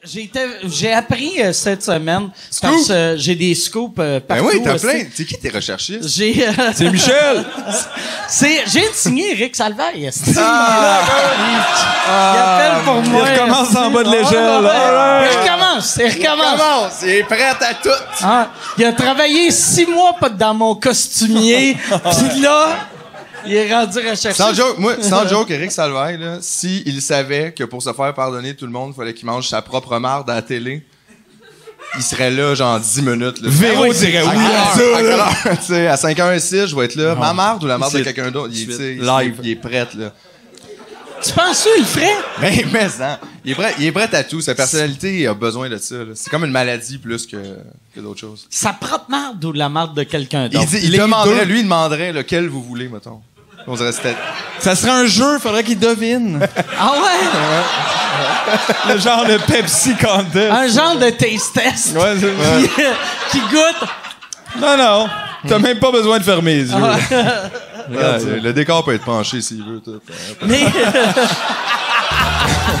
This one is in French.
J'ai appris cette semaine parce que j'ai des scoops partout. Ben oui, t'as aussi. plein. C'est qui tes recherchistes? C'est Michel! J'ai signé Eric Salvaille. Il appelle pour moi. Il recommence en bas de l'échelle. Il recommence. Il est prêt à tout. Ah, il a travaillé 6 mois pas dans mon costumier. Puis là, il est rendu recherché. Sans joke, Eric Salvaille, là, s'il savait que pour se faire pardonner tout le monde, il fallait qu'il mange sa propre marde à la télé, il serait là, genre 10 minutes. Là. Véro dirait oui à ça. Tu sais, à 5h06, je vais être là. Ma marde ou la marde de C'est- quelqu'un d'autre? live. Il est prêt, là. Tu penses qu'il le ferait? Mais ça, il est prêt à tout. Sa personnalité a besoin de ça. Là. C'est comme une maladie plus que d'autres choses. Sa propre marde ou la marde de quelqu'un d'autre? Il demanderait lequel vous voulez, mettons. On dirait c'était... Ça serait un jeu, faudrait qu'il devine. Ah ouais? Le genre de Pepsi contest. Un genre de taste test Ouais, c'est... qui goûte. Non. T'as même pas besoin de fermer les yeux. Regarde, le décor peut être penché s'il veut. Tout. Mais